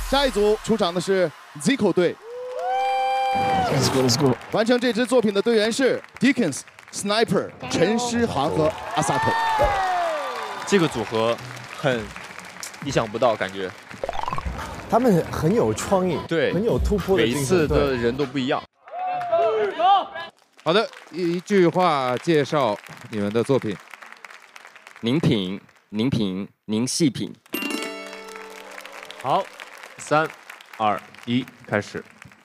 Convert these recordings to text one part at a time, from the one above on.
下一组出场的是 Zico 队。 Let's go, let's go。 完成这支作品的队员是 Deacons、Sniper、陈诗涵和阿萨特。 这个组合很意想不到，感觉。 他们很有创意， 对， 很有突破的精神。 每次的人都不一样。 好的，一句话介绍你们的作品。 宁品，宁品，宁细品。 好，3、2、1，开始。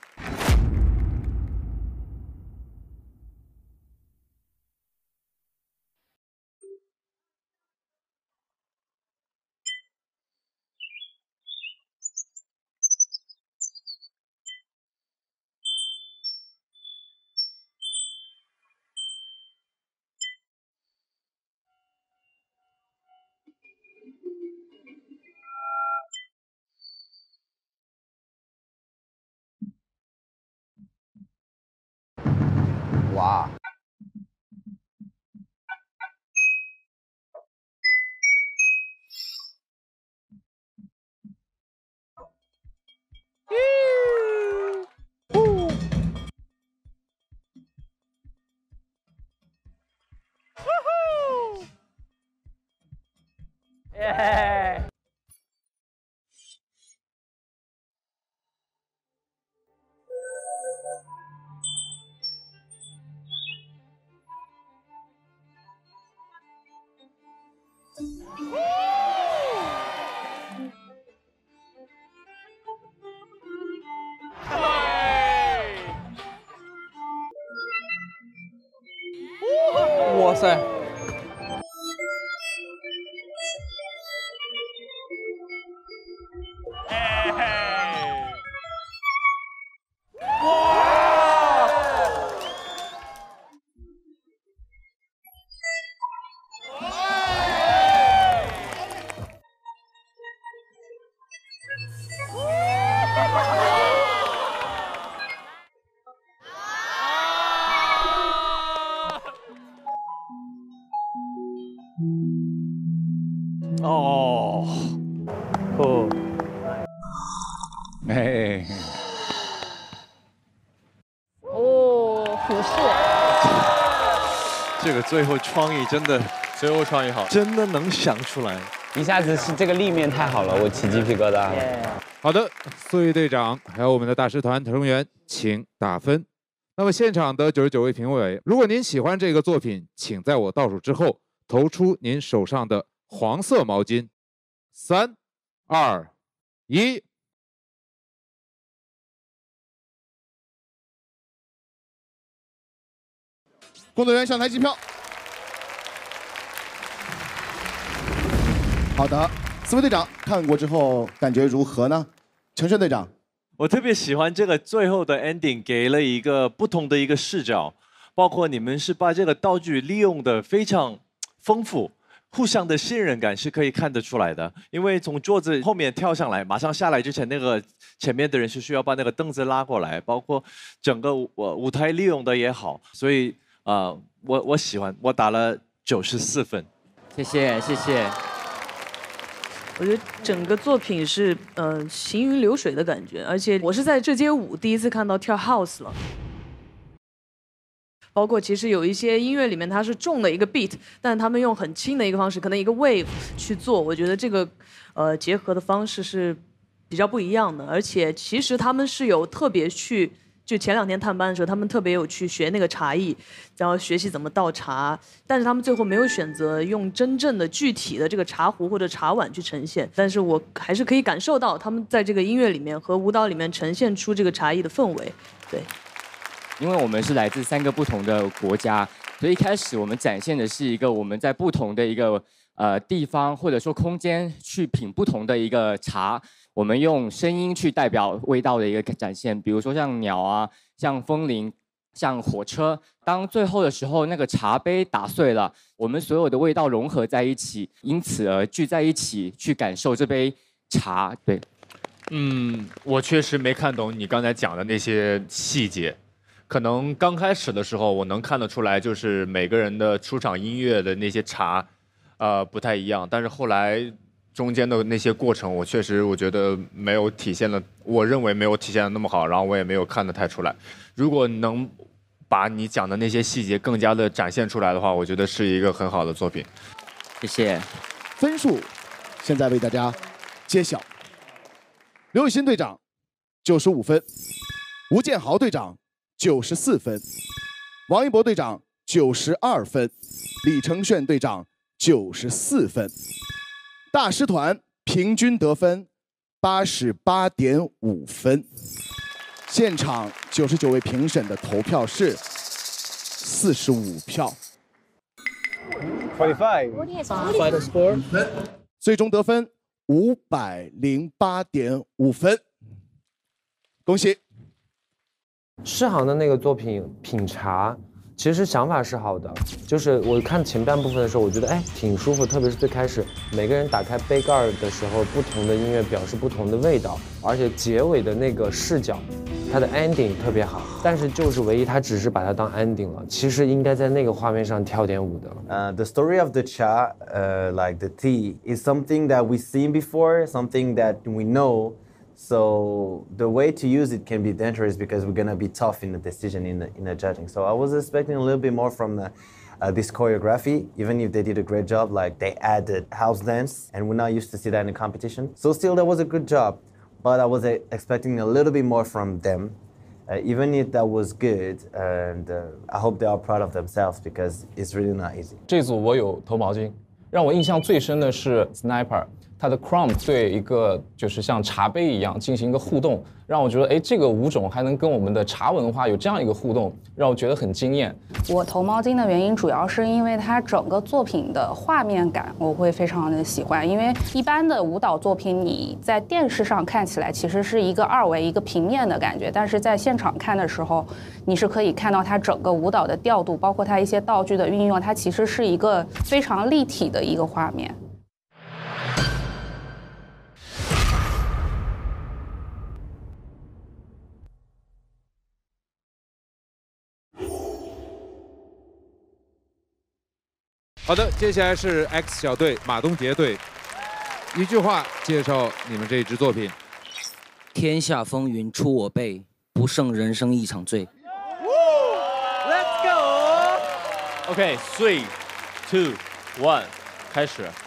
哇！ 耶！ 哇塞！ 哦， 哦， 哎， 哦，虎视。 这个最后创意真的，最后创意好， 真的能想出来。 一下子是这个立面太好了，我起鸡皮疙瘩了。 好的，4位队长还有我们的大师团成员，请打分。那么现场的99位评委，如果您喜欢这个作品，请在我倒数之后投出您手上的黄色毛巾。3、2、1。 工作人员上台计票。好的，4位队长看过之后感觉如何呢？程轩队长， 我特别喜欢这个最后的 ending， 给了一个不同的一个视角，包括你们是把这个道具利用的非常丰富。互相的信任感是可以看得出来的，因为从桌子后面跳上来，马上下来之前，那个前面的人是需要把那个凳子拉过来，包括整个舞台利用的也好，所以我喜欢，我打了94分。 谢谢谢谢。 我觉得整个作品是行云流水的感觉，而且我是在这街舞第一次看到跳 house 了。包括其实有一些音乐里面它是重的一个 beat， 但他们用很轻的一个方式，可能一个 wave 去做，我觉得这个结合的方式是比较不一样的。而且其实他们是有特别去，就前2天探班的时候，他们特别有去学那个茶艺，然后学习怎么倒茶，但是他们最后没有选择用真正的具体的这个茶壶或者茶碗去呈现。但是我还是可以感受到他们在这个音乐里面和舞蹈里面呈现出这个茶艺的氛围，对。 因为我们是来自3个不同的国家，所以一开始我们展现的是一个我们在不同的一个地方或者说空间去品不同的一个茶，我们用声音去代表味道的一个展现，比如说像鸟啊，像风铃，像火车。当最后的时候，那个茶杯打碎了，我们所有的味道融合在一起，因此而聚在一起去感受这杯茶。对， 我确实没看懂你刚才讲的那些细节。可能刚开始的时候，我能看得出来，就是每个人的出场音乐的那些茶，不太一样。但是后来中间的那些过程，我觉得没有体现的，我认为没有体现的那么好，然后我也没有看得太出来。如果能把你讲的那些细节更加的展现出来的话，我觉得是一个很好的作品。 谢谢。 分数现在为大家揭晓。刘雨欣队长95分，吴建豪队长94分，王一博队长92分，李承铉队长94分。大师团平均得分88.5分。现场99位评审的投票是45票。 Final score. 最终得分508.5分。恭喜！ 世航的那个作品品茶，其实想法是好的，就是我看前半部分的时候，我觉得挺舒服，特别是最开始每个人打开杯盖的时候，不同的音乐表示不同的味道，而且结尾的那个视角，它的 ending 特别好，但是就是唯一它只是把它当 ending 了，其实应该在那个画面上跳点舞的。 The story of the cha, like the tea, is something that we've seen before, something that we know. So the way to use it can be dangerous because we're gonna be tough in the decision in the judging. So I was expecting a little bit more from this choreography, even if they did a great job. Like they added house dance, and we're not used to see that in a competition. So still, that was a good job, but I was expecting a little bit more from them. Even if that was good, and I hope they are proud of themselves because it's really not easy. 这组我有头毛巾，让我印象最深的是 Sniper。它的 crumb 对一个就是像茶杯一样进行一个互动，让我觉得这个舞种还能跟我们的茶文化有这样一个互动，让我觉得很惊艳。 我投毛巾的原因主要是因为它整个作品的画面感我会非常的喜欢，因为一般的舞蹈作品你在电视上看起来其实是一个2维一个平面的感觉，但是在现场看的时候，你是可以看到它整个舞蹈的调度，包括它一些道具的运用，它其实是一个非常立体的一个画面。 好的，接下来是 X 小队马东杰队，一句话介绍你们这一支作品。 天下风云出我辈，不胜人生一场醉。 Let's go. OK, 3, 2, 1，开始。